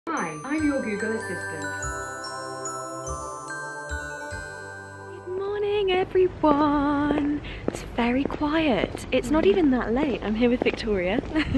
Hi, I'm your Google Assistant. Good morning, everyone. It's very quiet. It's not even that late. I'm here with Victoria.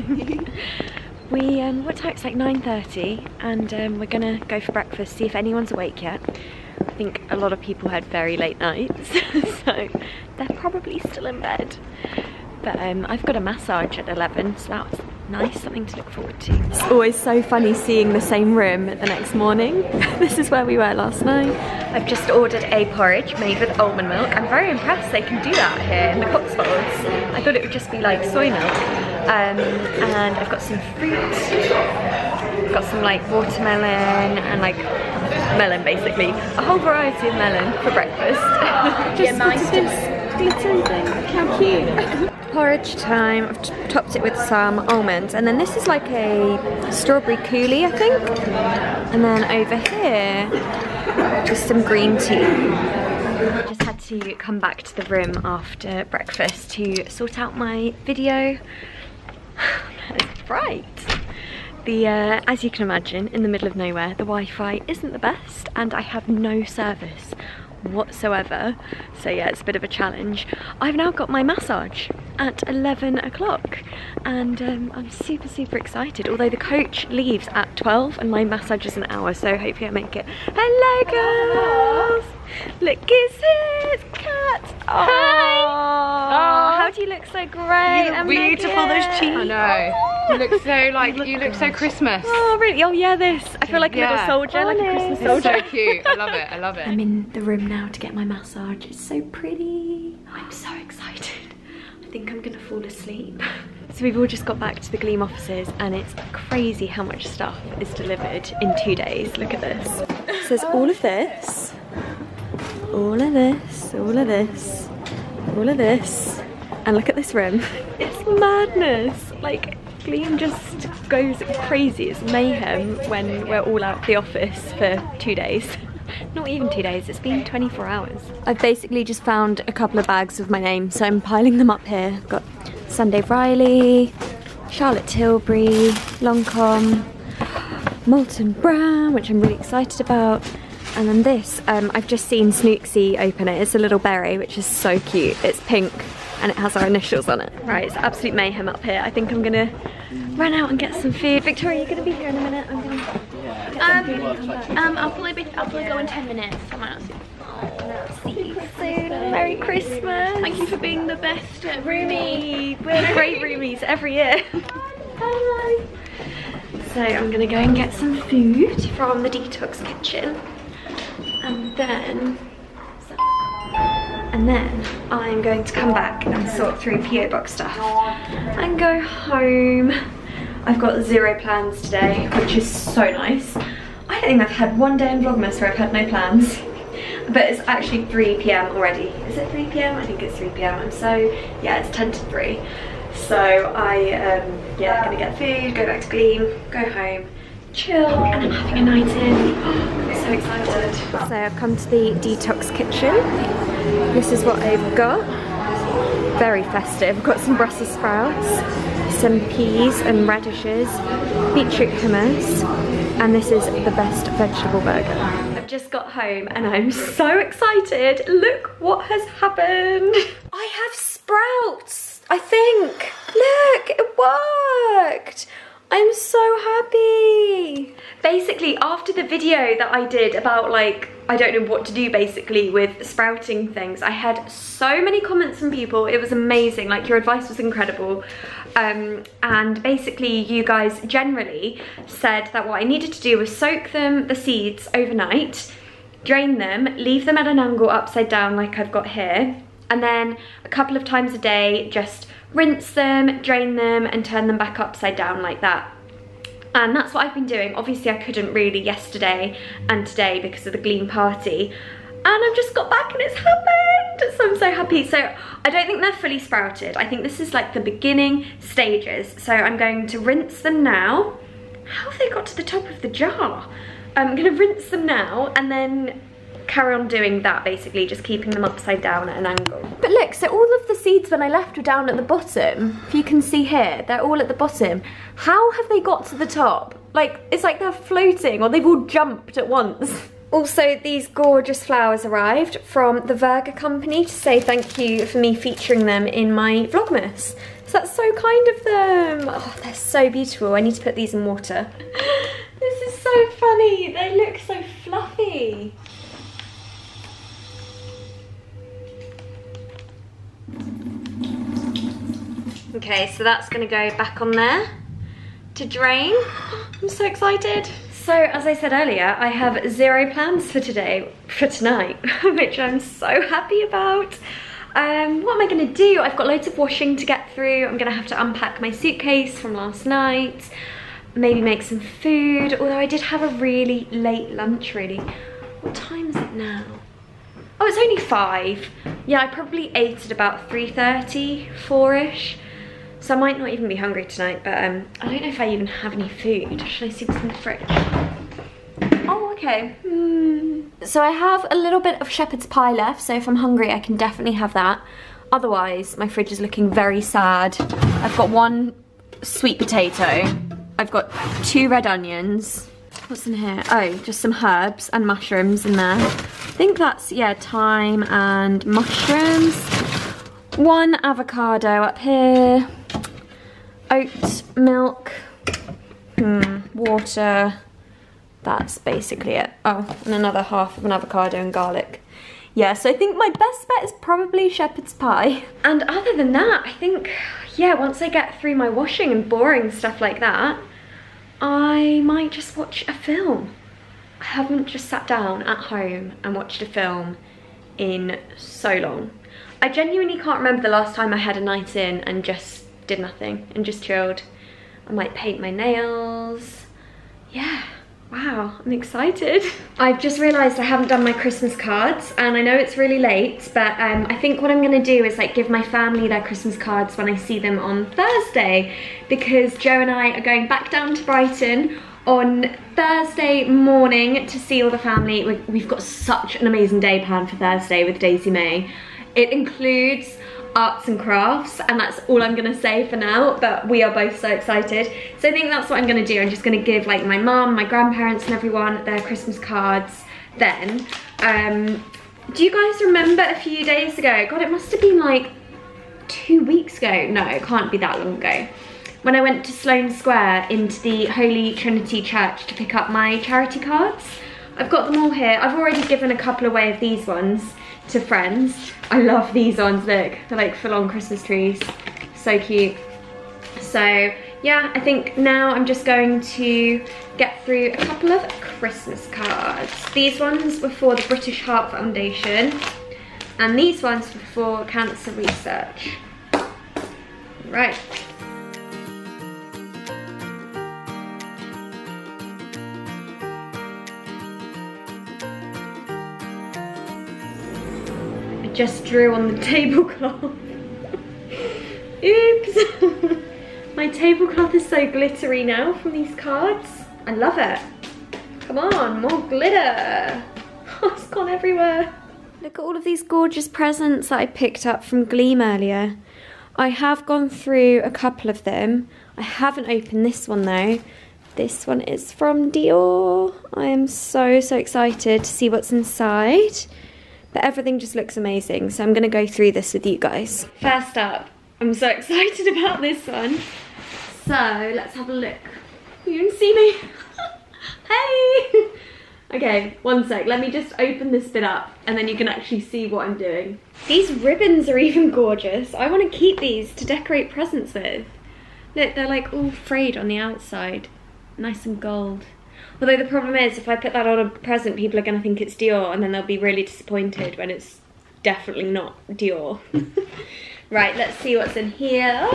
What time? It's like 9:30 and we're gonna go for breakfast, see if anyone's awake yet. I think a lot of people had very late nights, so they're probably still in bed. But I've got a massage at 11, so that's nice, something to look forward to. It's always so funny seeing the same room the next morning. This is where we were last night. I've just ordered a porridge made with almond milk. I'm very impressed they can do that here in the Cotswolds. I thought it would just be like soy milk. And I've got some fruit. I've got some like watermelon and like melon basically. A whole variety of melon for breakfast. Yeah, mine's just glittery thing. How cute. Porridge time. I've topped it with some almonds, and then this is like a strawberry coulis, I think. And then over here, just some green tea. I just had to come back to the room after breakfast to sort out my video. It's bright. As you can imagine, in the middle of nowhere, the Wi-Fi isn't the best, and I have no service whatsoever, so yeah, it's a bit of a challenge. I've now got my massage at 11 o'clock and I'm super excited, although the coach leaves at 12 and my massage is an hour, so hopefully I make it. Hello girls! Look, it's his cat! Hi! Oh, how do you look so great? You look beautiful, those cheeks. I know. You look so you look so Christmas. Oh really? Oh yeah, this. I feel like a little soldier, like a Christmas soldier. It's so cute. I love it. I love it. I'm in the room now to get my massage. It's so pretty. I'm so excited. I think I'm gonna fall asleep. So we've all just got back to the Gleam offices and it's crazy how much stuff is delivered in 2 days. Look at this. So there's all of this, all of this, all of this, all of this, and look at this room. It's madness. Like, Gleam just goes crazy. It's mayhem when we're all out of the office for 2 days. Not even 2 days, it's been 24 hours. I've basically just found a couple of bags with my name, so I'm piling them up here. I've got Sunday Riley, Charlotte Tilbury, Longcomb, Molten Brown, which I'm really excited about. And then this, I've just seen Snooksy open it. It's a little berry, which is so cute. It's pink and it has our initials on it. Right, it's absolute mayhem up here. I think I'm gonna run out and get some food. Victoria, you're gonna be here in a minute. I'm gonna get some food and come back. I'll probably go in 10 minutes. I might not see. See you soon. Merry Christmas. Thank you for being the best roomie. We're great roomies every year. Bye. So I'm gonna go and get some food from the Detox Kitchen. And then I'm going to come back and sort through PO Box stuff and go home. I've got 0 plans today, which is so nice. I don't think I've had one day in Vlogmas where I've had no plans. But it's actually 3 PM already. Is it 3 PM? I think it's 3 PM. Yeah, it's 10 to 3. So yeah, gonna get food, go back to Gleam, go home, chill, and I'm having a night in. I'm so excited. So I've come to the Detox Kitchen. This is what I've got. Very festive. I've got some Brussels sprouts, some peas and radishes, beetroot hummus, and this is the best vegetable burger. I've just got home and I'm so excited. Look what has happened. I have sprouts, I think. Look, it worked. I'm so happy. Basically, after the video that I did about like, I don't know what to do basically with sprouting things, I had so many comments from people. It was amazing, like your advice was incredible. And basically you guys generally said that what I needed to do was soak the seeds overnight, drain them, leave them at an angle upside down like I've got here, and then a couple of times a day just rinse them, drain them, and turn them back upside down like that. And that's what I've been doing. Obviously I couldn't really yesterday and today because of the Gleam party. And I've just got back and it's happened. So I'm so happy. So I don't think they're fully sprouted. I think this is like the beginning stages. So I'm going to rinse them now. How have they got to the top of the jar? I'm gonna rinse them now and then carry on doing that, basically just keeping them upside down at an angle. But look, so all of the seeds when I left were down at the bottom. If you can see here, they're all at the bottom. How have they got to the top? like, it's like they're floating, or they've all jumped at once. Also, these gorgeous flowers arrived from the Virga company to say thank you for me featuring them in my Vlogmas. So that's so kind of them. Oh, they're so beautiful. I need to put these in water. This is so funny. They look so fluffy. Okay, so that's gonna go back on there to drain. I'm so excited. So, as I said earlier, I have 0 plans for tonight, which I'm so happy about. What am I gonna do? I've got loads of washing to get through. I'm gonna have to unpack my suitcase from last night, maybe make some food, although I did have a really late lunch, really. What time is it now? Oh, it's only 5. Yeah, I probably ate at about 3:30, 4-ish. So I might not even be hungry tonight, but I don't know if I even have any food. Should I see what's in the fridge? Oh, okay. So I have a little bit of shepherd's pie left, so if I'm hungry I can definitely have that. Otherwise, my fridge is looking very sad. I've got 1 sweet potato. I've got 2 red onions. What's in here? Oh, just some herbs and mushrooms in there. I think that's, yeah, thyme and mushrooms. 1 avocado up here. Oat milk, water, that's basically it. Oh, and another half of an avocado and garlic. Yeah, so I think my best bet is probably shepherd's pie. And other than that, I think, yeah, once I get through my washing and boring stuff like that, I might just watch a film. I haven't just sat down at home and watched a film in so long. I genuinely can't remember the last time I had a night in and just did nothing and just chilled. I might paint my nails. Yeah, wow, I'm excited. I've just realised I haven't done my Christmas cards, and I know it's really late, but I think what I'm gonna do is like give my family their Christmas cards when I see them on Thursday, because Joe and I are going back down to Brighton on Thursday morning to see all the family. We've got such an amazing day planned for Thursday with Daisy May. It includes arts and crafts, and that's all I'm gonna say for now, but we are both so excited. So I think that's what I'm gonna do. I'm just gonna give like my mum, my grandparents and everyone their Christmas cards then. Do you guys remember a few days ago? God, it must have been like 2 weeks ago. No, it can't be that long ago. When I went to Sloane Square into the Holy Trinity Church to pick up my charity cards. I've got them all here. I've already given a couple away of these ones to friends. I love these ones, look. They're like full-on Christmas trees. So cute. So yeah, I think now I'm just going to get through a couple of Christmas cards. These ones were for the British Heart Foundation, and these ones were for cancer research. Right. Just drew on the tablecloth. Oops. My tablecloth is so glittery now from these cards. I love it. Come on, more glitter. Oh, it's gone everywhere. Look at all of these gorgeous presents that I picked up from Gleam earlier. I have gone through a couple of them. I haven't opened this one though. This one is from Dior. I am so excited to see what's inside. But everything just looks amazing, so I'm gonna go through this with you guys. First up, I'm so excited about this one. So, let's have a look. You can see me. Hey! Okay, one sec, let me just open this bit up and then you can actually see what I'm doing. These ribbons are even gorgeous. I wanna keep these to decorate presents with. Look, they're like all frayed on the outside. Nice and gold. Although the problem is, if I put that on a present, people are going to think it's Dior, and then they'll be really disappointed when it's definitely not Dior. Right, let's see what's in here.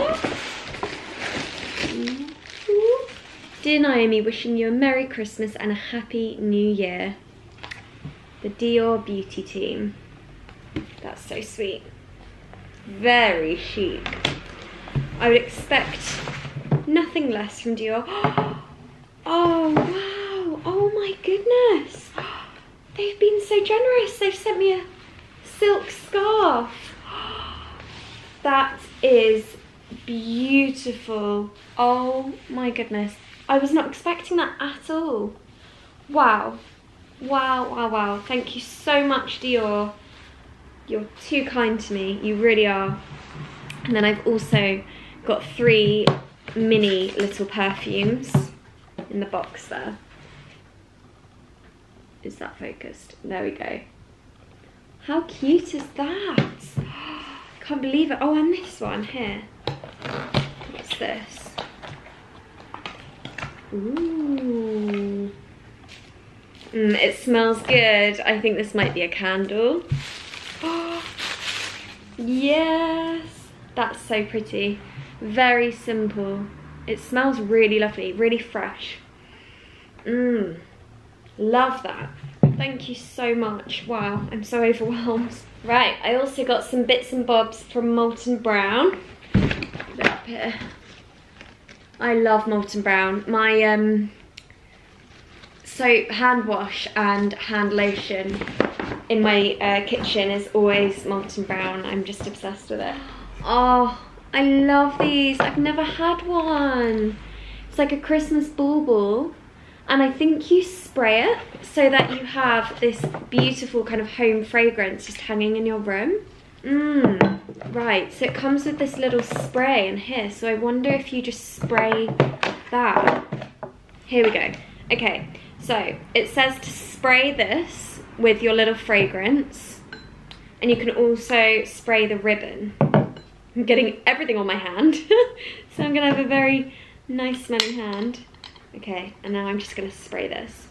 Dear Naomi, wishing you a Merry Christmas and a Happy New Year. The Dior Beauty Team. That's so sweet. Very chic. I would expect nothing less from Dior. Oh, wow. Oh my goodness. They've been so generous. They've sent me a silk scarf. That is beautiful. Oh my goodness. I was not expecting that at all. Wow. Wow, wow, wow. Thank you so much, Dior. You're too kind to me. You really are. And then I've also got 3 mini little perfumes in the box there. Is that focused? There we go. How cute is that? Can't believe it. Oh, and this one here. What's this? Ooh. It smells good. I think this might be a candle. Yes. That's so pretty. Very simple. It smells really lovely, really fresh. Love that. Thank you so much. Wow, I'm so overwhelmed. Right, I also got some bits and bobs from Molton Brown. Put it up here. I love Molton Brown. My soap, hand wash and hand lotion in my kitchen is always Molton Brown. I'm just obsessed with it. Oh, I love these. I've never had one. It's like a Christmas bauble. And I think you spray it so that you have this beautiful kind of home fragrance just hanging in your room. Right, so it comes with this little spray in here. So I wonder if you just spray that. Here we go. Okay, so it says to spray this with your little fragrance. And you can also spray the ribbon. I'm getting everything on my hand. So I'm gonna have a very nice smelling hand. Okay, and now I'm just gonna spray this.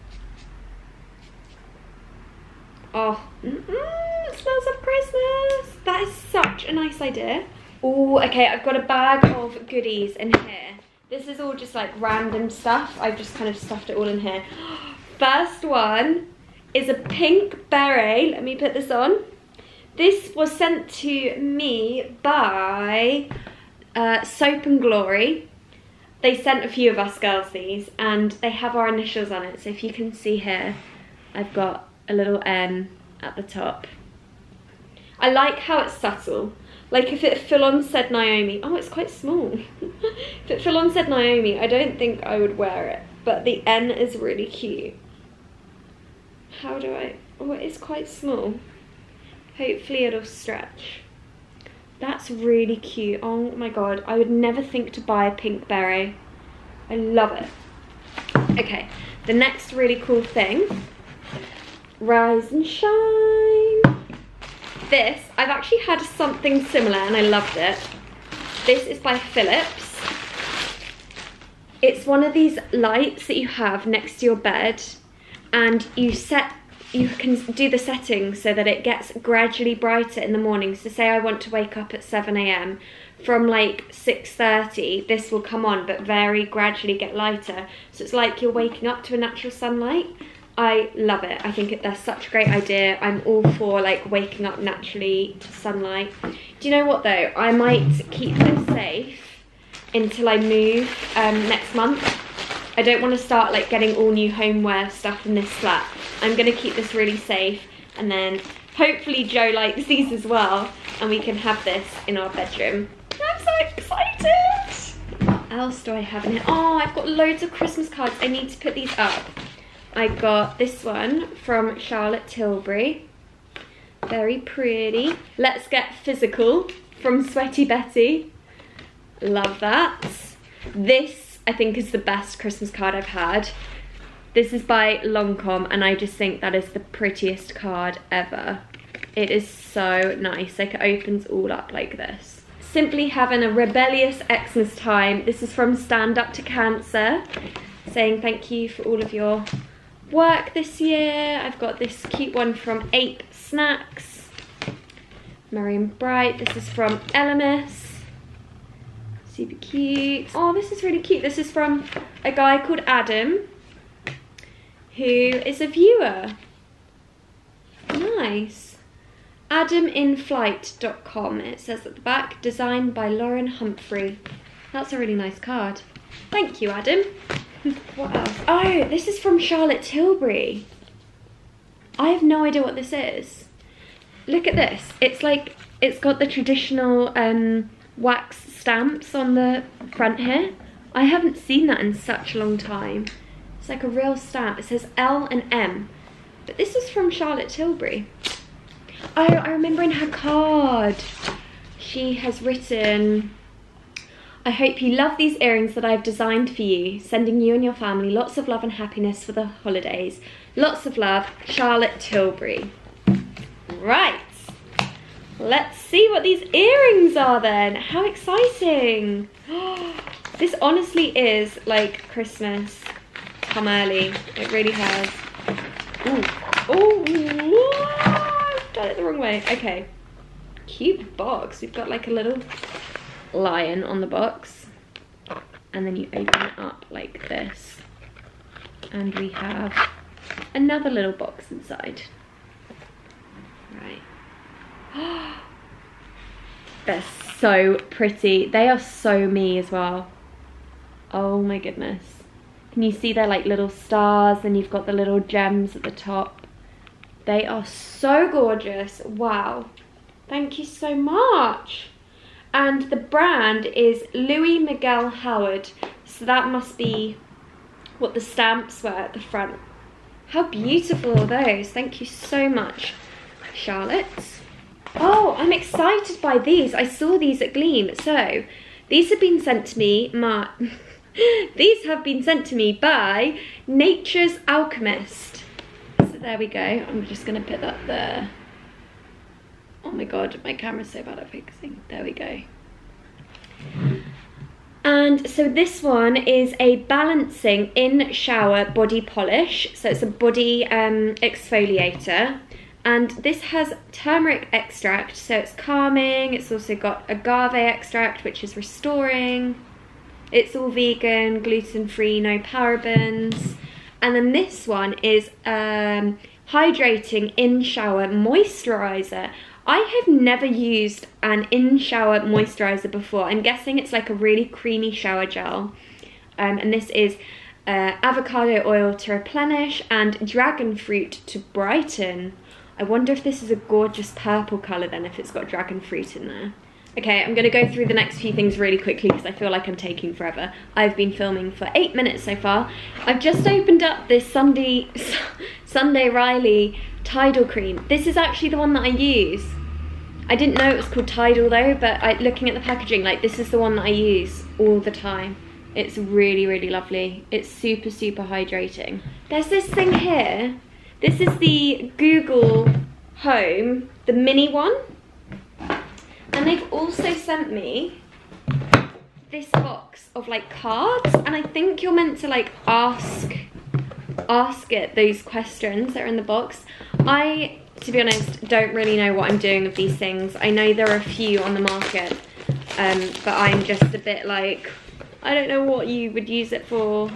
Oh, it smells of Christmas. That is such a nice idea. Oh, okay, I've got a bag of goodies in here. This is all just like random stuff. I've just kind of stuffed it all in here. First one is a pink beret. Let me put this on. This was sent to me by Soap and Glory. They sent a few of us girls these, and they have our initials on it. So if you can see here, I've got a little N at the top. I like how it's subtle. Like if it full on said Naomi, oh, it's quite small. If it full on said Naomi, I don't think I would wear it, but the N is really cute. How do I, oh, it is quite small. Hopefully it'll stretch. That's really cute. Oh my god, I would never think to buy a pink beret. I love it. Okay, the next really cool thing. Rise and Shine. This, I've actually had something similar and I loved it. This is by Philips. It's one of these lights that you have next to your bed, and you can do the settings so that it gets gradually brighter in the morning. So say I want to wake up at 7 AM, from like 6:30 this will come on but very gradually get lighter. So it's like you're waking up to a natural sunlight. I love it. I think that's such a great idea. I'm all for like waking up naturally to sunlight. Do you know what though? I might keep this safe until I move next month. I don't want to start like getting all new homeware stuff in this flat. I'm going to keep this really safe, and then hopefully Joe likes these as well and we can have this in our bedroom. I'm so excited! What else do I have in here? Oh, I've got loads of Christmas cards. I need to put these up. I got this one from Charlotte Tilbury. Very pretty. Let's Get Physical from Sweaty Betty. Love that. This, I think, is the best Christmas card I've had. This is by Lancome, and I just think that is the prettiest card ever. It is so nice. Like, it opens all up like this. Simply having a rebellious Xmas time. This is from Stand Up to Cancer, saying thank you for all of your work this year. I've got this cute one from Ape Snacks. Merry and Bright. This is from Elemis. Super cute. Oh, this is really cute. This is from a guy called Adam, who is a viewer. Nice. AdamInFlight.com. It says at the back, designed by Lauren Humphrey. That's a really nice card. Thank you, Adam. What else? Oh, this is from Charlotte Tilbury. I have no idea what this is. Look at this. It's like, it's got the traditional wax stamps on the front here. I haven't seen that in such a long time. It's like a real stamp. It says L and M. But this was from Charlotte Tilbury. Oh, I remember in her card, she has written, I hope you love these earrings that I've designed for you. Sending you and your family lots of love and happiness for the holidays. Lots of love, Charlotte Tilbury. Right. Let's see what these earrings are then. How exciting. This honestly is like Christmas come early. It really has. Ooh. Ooh. I've done it the wrong way. Okay. Cute box. We've got like a little lion on the box. And then you open it up like this. And we have another little box inside. Right. They're so pretty. They are so me as well. Oh my goodness. Can you see they're like little stars and you've got the little gems at the top. They are so gorgeous. Wow. Thank you so much. And the brand is Louis Miguel Howard. So that must be what the stamps were at the front. How beautiful are those? Thank you so much, Charlotte. Oh, I'm excited by these. I saw these at Gleam. So these have been sent to me. These have been sent to me by Nature's Alchemist. So there we go. I'm just going to put that there. Oh my god, my camera's so bad at focusing. There we go. And so this one is a balancing in shower body polish. So it's a body exfoliator. And this has turmeric extract, so it's calming. It's also got agave extract, which is restoring. It's all vegan, gluten-free, no parabens. And then this one is hydrating in-shower moisturizer. I have never used an in-shower moisturizer before. I'm guessing it's like a really creamy shower gel. And this is avocado oil to replenish and dragon fruit to brighten. I wonder if this is a gorgeous purple colour then, if it's got dragon fruit in there. Okay, I'm going to go through the next few things really quickly because I feel like I'm taking forever. I've been filming for 8 minutes so far. I've just opened up this Sunday Riley Tidal Cream. This is actually the one that I use. I didn't know it was called Tidal though, but looking at the packaging, like this is the one that I use all the time. It's really, really lovely. It's super, super hydrating. There's this thing here. This is the Google Home, the mini one. And they've also sent me this box of like cards, and I think you're meant to like ask it those questions that are in the box. I, to be honest, don't really know what I'm doing with these things. I know there are a few on the market, but I'm just a bit like, I don't know what you would use it for.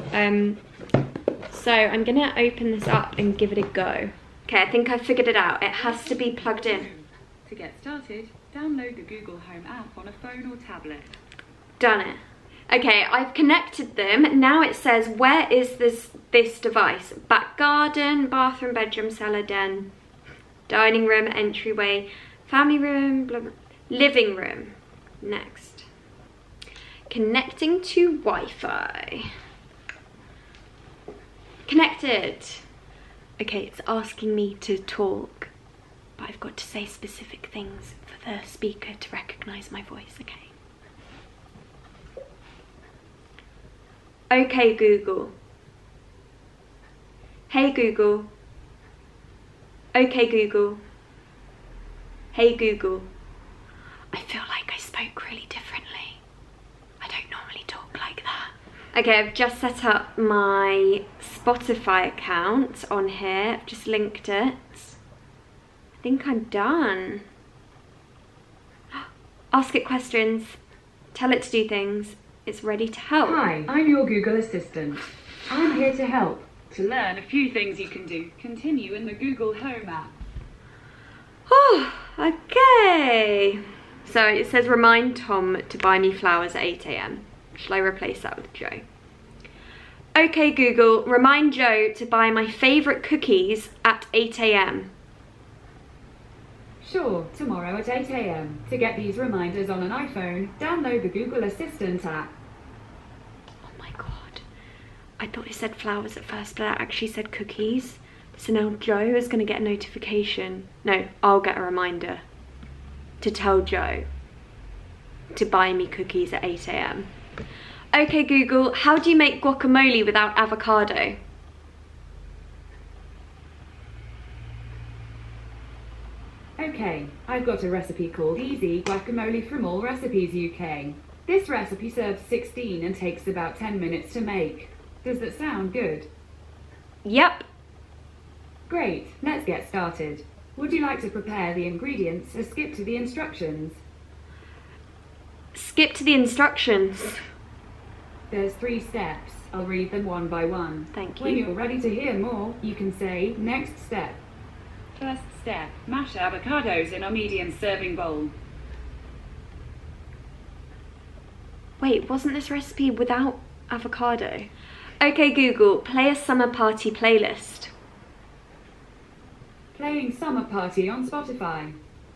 So I'm gonna open this up and give it a go. Okay, I think I figured it out. It has to be plugged in. To get started, download the Google Home app on a phone or tablet. Done it. Okay, I've connected them. Now it says, where is this device? Back garden, bathroom, bedroom, cellar, den, dining room, entryway, family room, blah, blah, living room. Next. Connecting to Wi-Fi. Connected. Okay, it's asking me to talk, but I've got to say specific things for the speaker to recognise my voice, okay? Okay, Google. Hey, Google. Okay, Google. Hey, Google. I feel like I spoke really differently. I don't normally talk like that. Okay, I've just set up my Spotify account on here. I've just linked it. I think I'm done. Ask it questions. Tell it to do things. It's ready to help. Hi, I'm your Google Assistant. I'm here to help. To learn a few things you can do, continue in the Google Home app. Oh, okay. So it says remind Tom to buy me flowers at 8 AM. Shall I replace that with Joe? Okay, Google, remind Joe to buy my favourite cookies at 8 AM. Sure, tomorrow at 8 AM. To get these reminders on an iPhone, download the Google Assistant app. I thought it said flowers at first, but it actually said cookies. So now Joe is going to get a notification. No, I'll get a reminder to tell Joe to buy me cookies at 8 AM. Okay, Google, how do you make guacamole without avocado? Okay, I've got a recipe called Easy Guacamole from All Recipes UK. This recipe serves 16 and takes about 10 minutes to make. Does that sound good? Yep. Great, let's get started. Would you like to prepare the ingredients or skip to the instructions? Skip to the instructions. There's 3 steps. I'll read them one by one. Thank you. When you're ready to hear more, you can say next step. First step, mash avocados in a medium serving bowl. Wait, wasn't this recipe without avocado? Okay, Google, play a summer party playlist. Playing Summer Party on Spotify.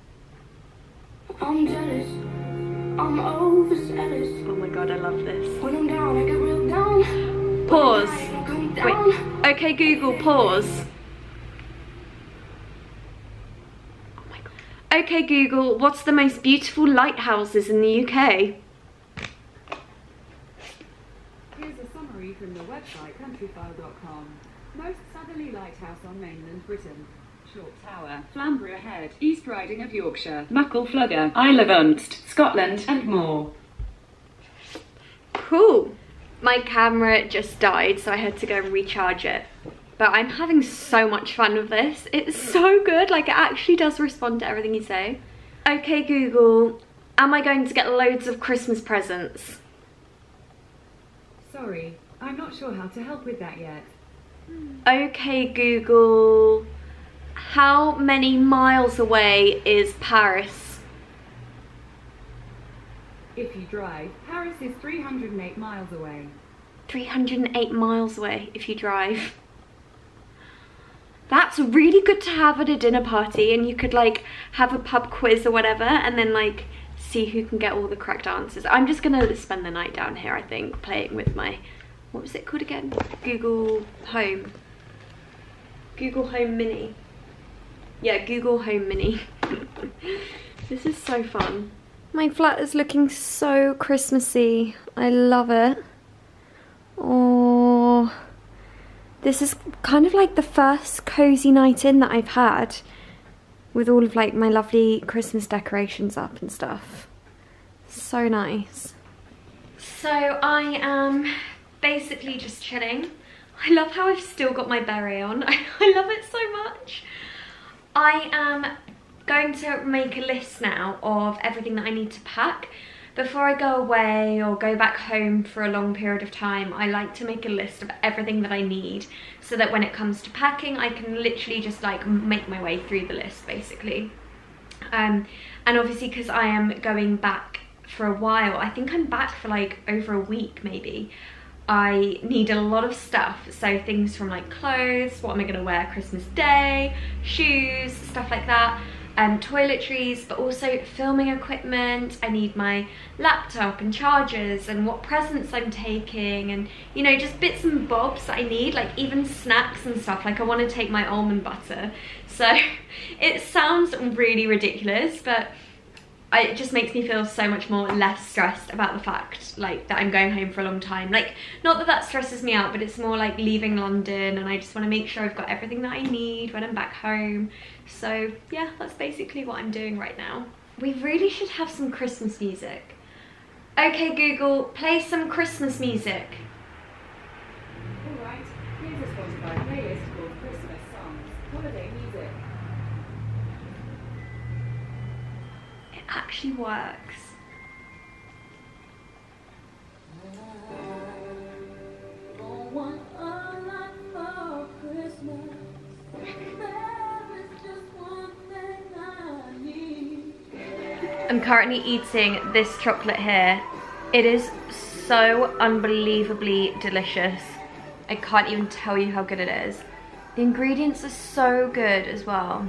I'm jealous, I'm overzealous. Oh my god, I love this. When I'm down, I get real down. Pause. When I come down. Wait, okay, Google, pause. Oh my god. Okay, Google, what's the most beautiful lighthouses in the UK? Here's a summary from the website countryfile.com. Most southerly lighthouse on mainland Britain. Short Tower, Flamborough Head, East Riding of Yorkshire, Muckleflugger, Isle of Unst, Scotland, and more. Cool. My camera just died, so I had to go and recharge it. But I'm having so much fun with this. It's so good, like it actually does respond to everything you say. Okay, Google, am I going to get loads of Christmas presents? Sorry, I'm not sure how to help with that yet. Okay, Google, how many miles away is Paris? If you drive, Paris is 308 miles away. 308 miles away if you drive. That's really good to have at a dinner party, and you could like have a pub quiz or whatever and then like see who can get all the correct answers. I'm just gonna spend the night down here, I think, playing with my, what was it called again? Google Home. Google Home Mini. Yeah, Google Home Mini. This is so fun. My flat is looking so Christmassy. I love it. Oh, this is kind of like the first cozy night in that I've had with all of like my lovely Christmas decorations up and stuff. So nice. So I am basically just chilling. I love how I've still got my beret on. I love it so much. I am going to make a list now of everything that I need to pack. Before I go away or go back home for a long period of time, I like to make a list of everything that I need so that when it comes to packing, I can literally just like make my way through the list basically. And obviously because I am going back for a while, I think I'm back for like over a week maybe, I need a lot of stuff. So things from like clothes, what am I gonna wear Christmas Day, shoes, stuff like that. Toiletries, but also filming equipment. I need my laptop and chargers and what presents I'm taking, and you know, just bits and bobs that I need, like even snacks and stuff. Like I want to take my almond butter, so it sounds really ridiculous, but it just makes me feel so much more less stressed about the fact like that I'm going home for a long time. Like, not that that stresses me out, but it's more like leaving London, and I just want to make sure I've got everything that I need when I'm back home. So yeah, that's basically what I'm doing right now. We really should have some Christmas music. Okay, Google, play some Christmas music. Alright, here's a Spotify playlist called Christmas Songs, Holiday Music. It actually works. I'm currently eating this chocolate here. It is so unbelievably delicious. I can't even tell you how good it is. The ingredients are so good as well.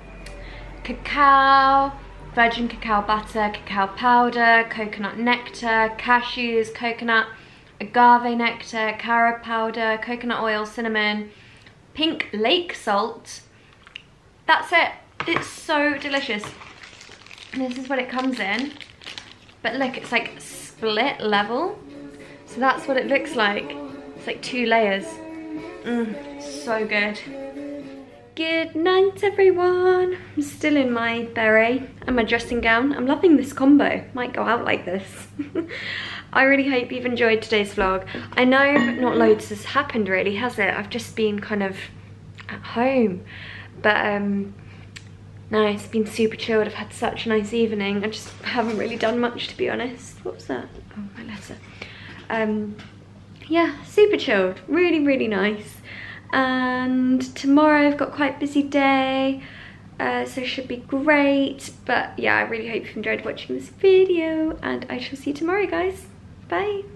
Cacao, virgin cacao butter, cacao powder, coconut nectar, cashews, coconut, agave nectar, carob powder, coconut oil, cinnamon, pink lake salt. That's it. It's so delicious. And this is what it comes in. But look, it's like split level. So that's what it looks like. It's like 2 layers. So good. Good night, everyone. I'm still in my beret and my dressing gown. I'm loving this combo. Might go out like this. I really hope you've enjoyed today's vlog. I know not loads has happened really, has it? I've just been kind of at home. But no, it's been super chilled. I've had such a nice evening. I just haven't really done much, to be honest. What was that? Oh, my letter. Yeah, super chilled. Really, really nice. And tomorrow I've got quite a busy day, so it should be great. But yeah, I really hope you've enjoyed watching this video, and I shall see you tomorrow, guys. Bye.